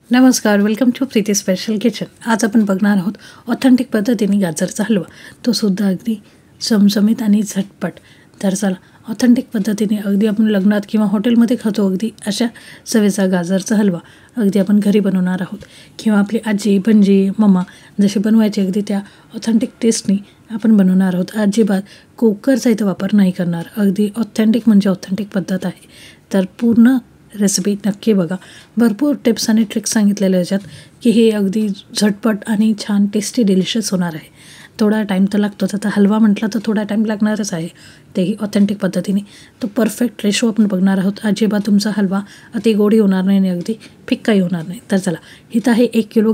नमस्कार, welcome to Preeti special kitchen. आज आपण बघणार आहोत ऑथेंटिक पद्धतीने गाजरचा हलवा. तो सुद्धा अगदी चमचमीत आणि झटपट. तर चला, ऑथेंटिक पद्धतीने अगदी आपण लग्नात किंवा हॉटेलमध्ये खातो अगदी अशा चवेचा गाजरचा हलवा अगदी आपण घरी बनवणार आहोत. किंवा आपली आजी, पणजी, मम्मा जशी बनवायची अगदी त्या ऑथेंटिक टेस्टनी आपण बनवणार आहोत. अजिबात कुकरचा इथं वापर नाही करणार. अगदी ऑथेंटिक म्हणजे ऑथेंटिक पद्धत आहे. तर पूर्ण रेसिपी नक्की बघा. भरपूर टिप्स आणि ट्रिक्स सांगितलेले याच्यात की हे अगदी झटपट आणि छान टेस्टी डिलिशियस होणार आहे. थोडा टाईम तर लागतोच. आता हलवा म्हटला तर थोडा टाईम लागणारच आहे, तेही ऑथेंटिक पद्धतीने. तो परफेक्ट रेशो आपण बघणार आहोत. अजिबात तुमचा हलवा अति गोडी होणार नाही आणि अगदी फिक्काही होणार नाही. तर चला, इथं आहे 1 किलो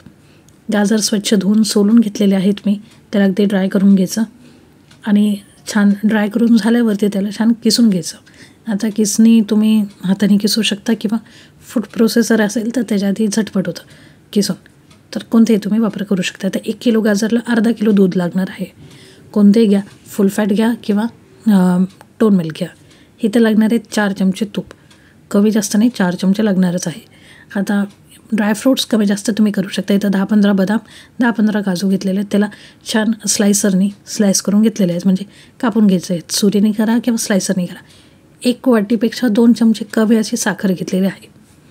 गाजर स्वच्छ धुवून सोलून घेतलेले आहेत मी. त्याला अगदी ड्राय करून घ्यायचं आणि छान ड्राय करून झाल्यावरती त्याला छान किसून घ्यायचं. आता किसणी तुम्ही हाताने किसू शकता किंवा फूड प्रोसेसर असेल तर त्याच्या आधी झटपट होतं किसून. तर कोणतेही तुम्ही वापर करू शकता. तर 1 किलो गाजरला अर्धा किलो दूध लागणार आहे. कोणतेही घ्या, फुल फॅट घ्या किंवा टोन मिल्क घ्या. इथे लागणार आहे 4 चमचे तूप. कमी जास्त नाही, 4 चमचे लागणारच आहे. आता ड्रायफ्रूट्स कमी जास्त तुम्ही करू शकता. इथं 10-15 बदाम, 10-15 काजू घेतलेले आहेत. त्याला छान स्लायसरनी स्लाईस करून घेतलेले आहेत, म्हणजे कापून घ्यायचे आहेत. सुरीने करा किंवा स्लायसरने करा. 1 वाटीपेक्षा 2 चमचे कमी अशी साखर घेतलेली आहे.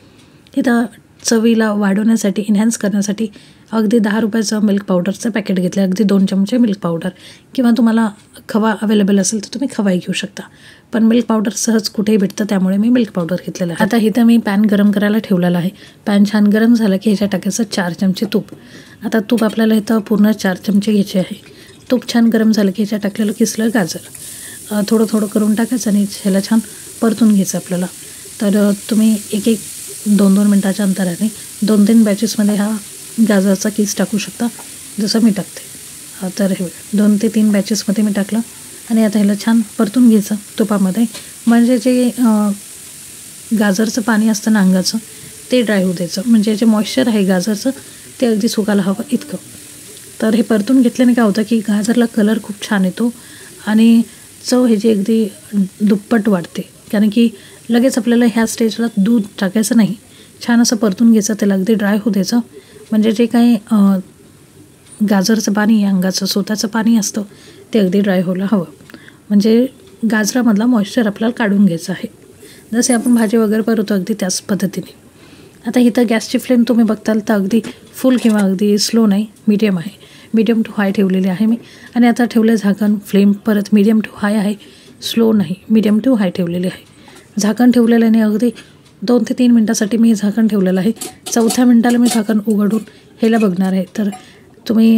इथं चवीला वाढवण्यासाठी, एन्हॅन्स करण्यासाठी अगदी 10 रुपयाचं मिल्क पावडरचं पॅकेट घेतलं. अगदी 2 चमचे मिल्क पावडर किंवा तुम्हाला खवा अवेलेबल असेल तर तुम्ही खवाही घेऊ शकता. पण मिल्क पावडर सहज कुठेही भेटतं, त्यामुळे मी मिल्क पावडर घेतलेलं आहे. आता इथं मी पॅन गरम करायला ठेवलेला आहे. पॅन छान गरम झालं की ह्याच्यात टाकायचं 4 चमचे तूप. आता तूप आपल्याला इथं पूर्ण 4 चमचे घ्यायचे आहे. तूप छान गरम झालं की ह्याच्यात टाकलेलं किसलं गाजर थोडं थोडं करून टाकायचं आणि ह्याला छान परतून घ्यायचं आपल्याला. तर तुम्ही 1-2 मिनटाच्या अंतराने 2-3 बॅचेसमध्ये हा गाजरचा किस टाकू शकता, जसं मी टाकते. तर हे 2 ते 3 बॅचेसमध्ये मी टाकलं आणि आता ह्याला छान परतून घ्यायचं तुपामध्ये. म्हणजे जे गाजरचं पाणी असतं ना अंगाचं, ते ड्राय होऊ द्यायचं. म्हणजे जे मॉइश्चर आहे गाजरचं ते अगदी सुकायला हवं इतकं. तर हे परतून घेतल्याने काय होतं की गाजरला कलर खूप छान येतो आणि चव ह्याची अगदी दुप्पट वाढते. कारण की लगेच आपल्याला ह्या स्टेजला दूध टाकायचं नाही. छान असं परतून घ्यायचं, त्याला अगदी ड्राय होऊ द्यायचं. म्हणजे जे काही गाजरचं पाणी अंगाचं स्वतःचं पाणी असतं ते अगदी ड्राय व्हायला हवं. म्हणजे गाजरामधला मॉइश्चर आपल्याला काढून घ्यायचं आहे. जसे आपण भाजी वगैरे करतो अगदी त्याच पद्धतीने. आता इथं गॅसची फ्लेम तुम्ही बघताल तर अगदी फुल किंवा अगदी स्लो नाही, मीडियम आहे. मीडियम टू हाय ठेवलेली आहे मी. आणि आता ठेवलं झाकण. फ्लेम परत मीडियम टू हाय आहे, स्लो नाही, मीडियम टू हाय ठेवलेली आहे. झाकण ठेवलेलं आहे अगदी 2 ते 3 मिनटासाठी मी झाकण ठेवलेलं आहे. 4थ्या मिनटाला मी झाकण उघडून ह्याला बघणार आहे. तर तुम्ही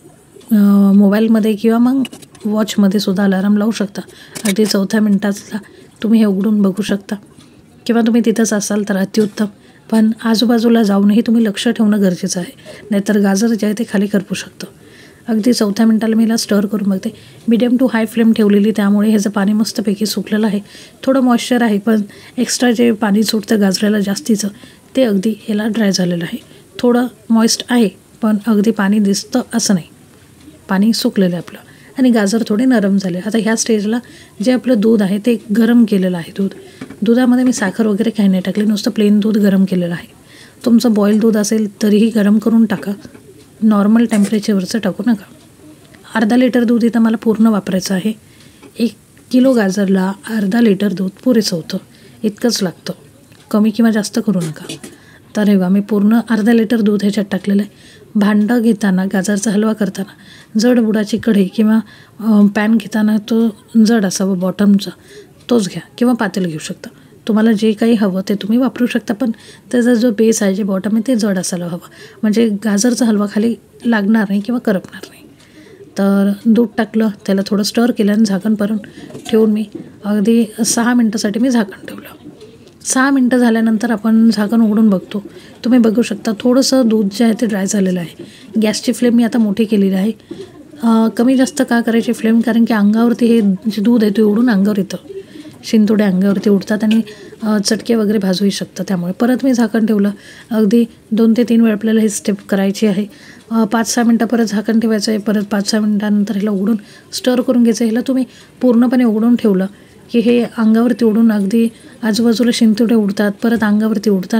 मोबाईलमध्ये किंवा मग वॉचमध्ये सुद्धा अलार्म लावू शकता. अगदी 4थ्या मिनटाला तुम्ही हे उघडून बघू शकता. किंवा तुम्ही तिथंच असाल तर अतिउत्तम. पण आजूबाजूला जाऊनही तुम्ही लक्ष ठेवणं गरजेचं आहे, नाहीतर गाजर जे आहे ते खाली करपू शकतं. अगदी 4थ्या मिनटाला मी याला स्टर करून बघते. मीडियम टू हाय फ्लेम ठेवलेली, त्यामुळे ह्याचं पाणी मस्तपैकी सुकलेलं आहे. थोडं मॉइश्चर आहे, पण एक्स्ट्रा जे पाणी सुटतं गाजराला जास्तीचं ते अगदी ह्याला ड्राय झालेलं आहे. थोडं मॉइस्ट आहे, पण अगदी पाणी दिसतं असं नाही. पाणी सुकलेलं आहे आपलं आणि गाजर थोडे नरम झाले. आता ह्या स्टेजला जे आपलं दूध आहे ते गरम केलेलं आहे. दुधामध्ये मी साखर वगैरे काही नाही टाकले, नुसतं प्लेन दूध गरम केलेलं आहे. तुमचं बॉईल दूध असेल तरीही गरम करून टाका, नॉर्मल टेम्परेचरवरचं टाकू नका. अर्धा लिटर दूध इथं मला पूर्ण वापरायचं आहे. 1 किलो गाजरला अर्धा लिटर दूध पुरेसं होतं, इतकंच लागतं. कमी किंवा जास्त करू नका. तर हे मी पूर्ण अर्धा लिटर दूध ह्याच्यात टाकलेलं आहे. भांडं घेताना, गाजरचा हलवा करताना जड बुडाची कढई किंवा पॅन घेताना तो जड असावा बॉटमचा, तोच घ्या किंवा पातेलं घेऊ शकता. तुम्हाला जे काही हवं ते तुम्ही वापरू शकता, पण त्याचा जो बेस आहे, जे बॉटम आहे ते जड असायला हवं. म्हणजे गाजरचा हलवा खाली लागणार नाही किंवा करपणार नाही. तर दूध टाकलं, त्याला थोडं स्टर केलं आणि झाकण भरून ठेवून मी अगदी 6 मिनटासाठी मी झाकण ठेवलं. 6 मिनटं झाल्यानंतर आपण झाकण उघडून बघतो. तुम्ही बघू शकता थोडंसं दूध जे आहे ते ड्राय झालेलं आहे. गॅसची फ्लेम मी आता मोठी केलेली आहे. कमी जास्त का करायची फ्लेम, कारण की अंगावरती हे जे दूध आहे ते उडून अंगावर येतं. शिंतोडे अंगावरती उडतात आणि चटके वगैरे भाजूही शकतं. त्यामुळे परत मी झाकण ठेवलं. अगदी 2 ते 3 वेळ आपल्याला ही स्टेप करायची आहे. 5-6 मिनटं परत झाकण ठेवायचं आहे. परत 5-6 मिनटानंतर ह्याला उघडून स्टर करून घ्यायचं. ह्याला तुम्ही पूर्णपणे उघडून ठेवलं की हे अंगावरती उडून अगदी आजूबाजूला शिंतोडे उडतात, परत अंगावरती उडताना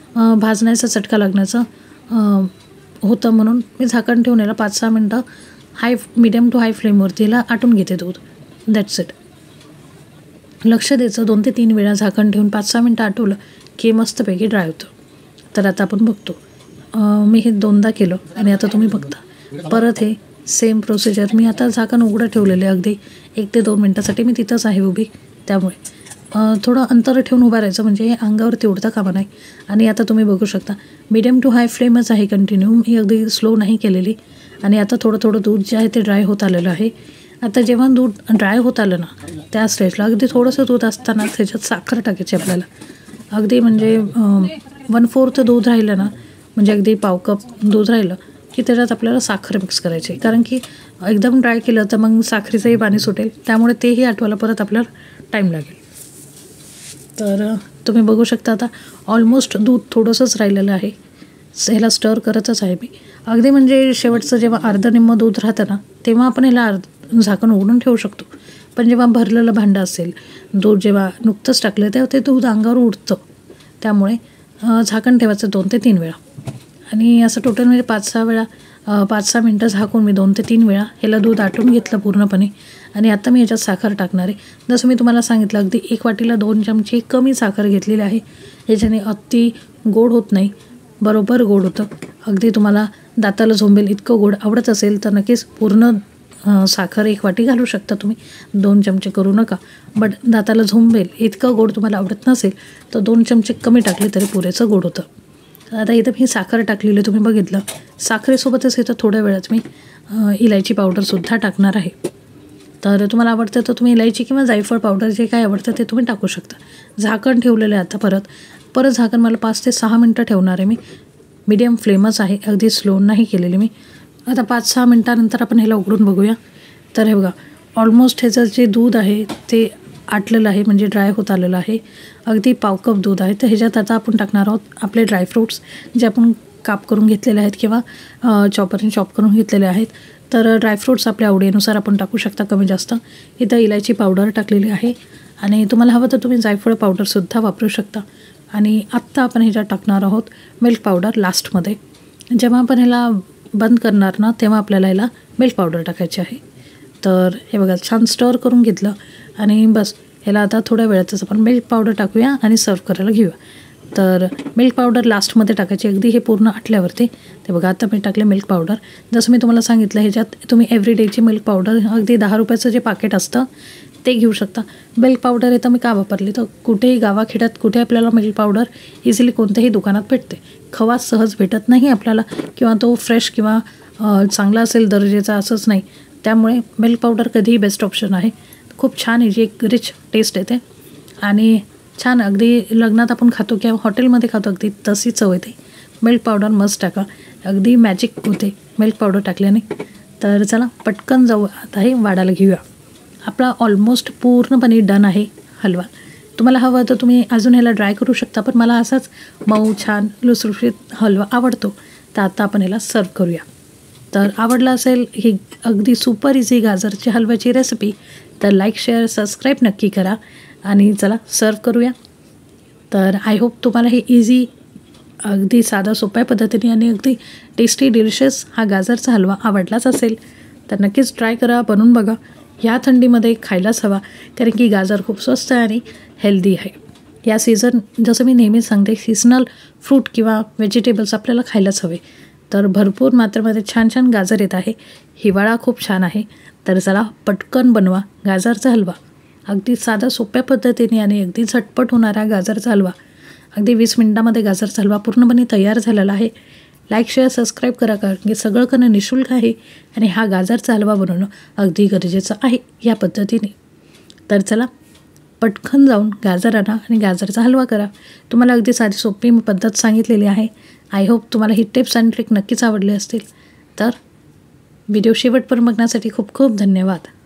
भाजण्याचा चटका लागण्याचं होतं, म्हणून मी झाकण ठेवून याला 5-6 मिनटं मीडियम टू हाय फ्लेमवरती याला आटून घेते दूध. That's it. लक्ष द्यायचं, 2 ते 3 वेळा झाकण ठेवून 5-6 मिनटं आटवलं की मस्तपैकी ड्राय होतं. तर आता आपण बघतो. मी हे 2दा केलं आणि आता तुम्ही बघता परत हे सेम प्रोसिजर. मी आता झाकण उघडं ठेवलेलं आहे अगदी 1 ते 2 मिनटासाठी. मी तिथंच आहे उभी, त्यामुळे थोडं अंतर ठेवून उभं राहायचं म्हणजे हे अंगावरती उडता कामा नाही. आणि आता तुम्ही बघू शकता मीडियम टू हाय फ्लेमच आहे कंटिन्यू, मी अगदी स्लो नाही केलेली. आणि आता थोडं थोडं दूध जे आहे ते ड्राय होत आलेलं आहे. आता जेव्हा दूध ड्राय होत आलं ना त्या स्टेजला अगदी थोडंसं दूध असताना त्याच्यात साखर टाकायची आपल्याला. अगदी म्हणजे 1/4 दूध राहिलं ना, म्हणजे अगदी पाव कप दूध राहिलं की त्याच्यात आपल्याला साखर मिक्स करायची. कारण की एकदम ड्राय केलं तर मग साखरेचंही पाणी सुटेल, त्यामुळे तेही आटवायला परत आपल्याला टाईम लागेल. तर तुम्ही बघू शकता आता ऑलमोस्ट दूध थोडंसंच राहिलेलं आहे. ह्याला स्टर करतच आहे मी. अगदी म्हणजे शेवटचं जेव्हा अर्ध निम्म दूध राहतं ना तेव्हा आपण ह्याला झाकण उघडून ठेवू शकतो. पण जेव्हा भरलेलं भांडं असेल, दूध जेव्हा नुकतंच टाकलं तेव्हा ते दूध अंगावर उडतं, त्यामुळे झाकण ठेवायचं 2 ते 3 वेळा. आणि असं टोटल म्हणजे 5-6 मिनटं झाकून मी 2 ते 3 वेळा ह्याला दूध आटून घेतलं पूर्णपणे. आणि आता मी ह्याच्यात साखर टाकणार आहे. जसं मी तुम्हाला सांगितलं अगदी 1 वाटीला 2 चमचे कमी साखर घेतलेली आहे. ह्याच्याने अति गोड होत नाही, बरोबर गोड होतं. अगदी तुम्हाला दाताला झोंबेल इतकं गोड आवडत असेल तर नक्कीच पूर्ण साखर 1 वाटी घालू शकता तुम्ही. 2 चमचे करू नका. बट दाताला झोंबेल इतकं गोड तुम्हाला आवडत नसेल तर 2 चमचे कमी टाकले तरी पुरेचं गोड होतं. आता इथं मी साखर टाकलेली तुम्ही बघितलं. साखरेसोबतच इथं थोड्या वेळात मी इलायची पावडरसुद्धा टाकणार आहे. तर तुम्हाला आवडतं तर तुम्ही इलायची किंवा जायफळ पावडर जे काय आवडतं ते तुम्ही टाकू शकता. झाकण ठेवलेलं आहे आता परत झाकण मला 5 ते 6 मिनटं ठेवणार आहे मी. मीडियम फ्लेमच आहे, अगदी स्लो नाही केलेली मी. आता 5-6 मिनटानंतर आपण ह्याला उघडून बघूया. तर हे बघा ऑलमोस्ट ह्याचं जे दूध आहे ते आटलेलं आहे, म्हणजे ड्राय होत आलेलं आहे. अगदी पाव कप दूध आहे. तर ह्याच्यात आता आपण टाकणार आहोत आपले ड्रायफ्रूट्स जे आपण काप करून घेतलेले आहेत किंवा चॉपरने चॉप करून घेतलेले आहेत. तर ड्रायफ्रूट्स आपल्या आवडीनुसार आपण टाकू शकता, कमी जास्त. इथं इलायची पावडर टाकलेली आहे आणि तुम्हाला हवं तर तुम्ही जायफळ पावडरसुद्धा वापरू शकता. आणि आत्ता आपण ह्याच्यात टाकणार आहोत मिल्क पावडर लास्टमध्ये. जेव्हा आपण ह्याला बंद करणार ना तेव्हा आपल्याला ह्याला मिल्क पावडर टाकायची आहे. तर हे बघा छान स्टर करून घेतलं आणि बस ह्याला आता थोड्या वेळातच आपण मिल्क पावडर टाकूया आणि सर्व करायला घेऊया. तर मिल्क पावडर लास्टमध्ये टाकायची अगदी हे पूर्ण आटल्यावरती. ते बघा आता मी टाकले मिल्क पावडर. जसं मी तुम्हाला सांगितलं ह्याच्यात तुम्ही एव्हरीडेची मिल्क पावडर अगदी 10 रुपयाचं जे पाकेट असतं ते घेऊ शकता. मिल्क पावडर इथं मी का वापरली तर कुठेही गावाखेड्यात कुठे आपल्याला मिल्क पावडर इझिली कोणत्याही दुकानात भेटते. खवा सहज भेटत नाही आपल्याला, किंवा तो फ्रेश किंवा चांगला असेल दर्जाचा असंच नाही. त्यामुळे मिल्क पावडर कधीही बेस्ट ऑप्शन आहे. खूप छान आहे, जी एक रिच टेस्ट येते आणि छान अगदी लग्नात आपण खातो किंवा हॉटेलमध्ये खातो अगदी तशी चव येते. मिल्क पावडर मस्त टाका, अगदी मॅजिक होते मिल्क पावडर टाकल्याने. तर चला पटकन जाऊ आता हे वाढायला घेऊया. आपला ऑलमोस्ट पूर्णपणे डन आहे हलवा. तुम्हाला हवं तर तुम्ही अजून ह्याला ड्राय करू शकता, पण मला असाच मऊ छान लुसलुशीत हलवा आवडतो. तर आता आपण ह्याला सर्व करूया. तर आवडला असेल ही अगदी सुपर इझी गाजरची हलव्याची रेसिपी तर लाईक शेअर सबस्क्राईब नक्की करा आणि चला सर्व करूया. तर आय होप तुम्हाला हे इझी अगदी साधा सोप्या पद्धतीने आणि अगदी टेस्टी डिलिशियस हा गाजरचा हलवा आवडलाच असेल. तर नक्कीच ट्राय करा, बनवून बघा. ह्या थंडीमध्ये खायलाच हवा, कारण की गाजर खूप स्वस्त आहे आणि हेल्दी आहे. या सीझन जसं मी नेहमी सांगते सीझनल फ्रूट किंवा व्हेजिटेबल्स आपल्याला खायलाच हवे. तर भरपूर मात्रेमध्ये छान छान गाजर येत आहे. हिवाळा खूप छान आहे. तर चला पटकन बनवा गाजरचा हलवा. अगदी साधा सोप्या पद्धतीने आणि अगदी झटपट होणारा गाजरचा हलवा. अगदी 20 मिनिटामध्ये गाजरचा हलवा पूर्णपणे तयार झालेला आहे. लाईक शेअर सबस्क्राईब करा, कारण की सगळं करणं निःशुल्क आहे आणि हा गाजरचा हलवा बनवणं अगदी गरजेचं आहे या पद्धतीने. तर चला पटकन जाऊन गाजर आणा आणि गाजरचा हलवा करा. तुम्हाला अगदी साधी सोपी मी पद्धत सांगितलेली आहे. आय होप तुम्हाला ही टिप्स आणि ट्रिक नक्कीच आवडली असतील. तर व्हिडिओ शेवटपर्यंत बघण्यासाठी खूप खूप धन्यवाद.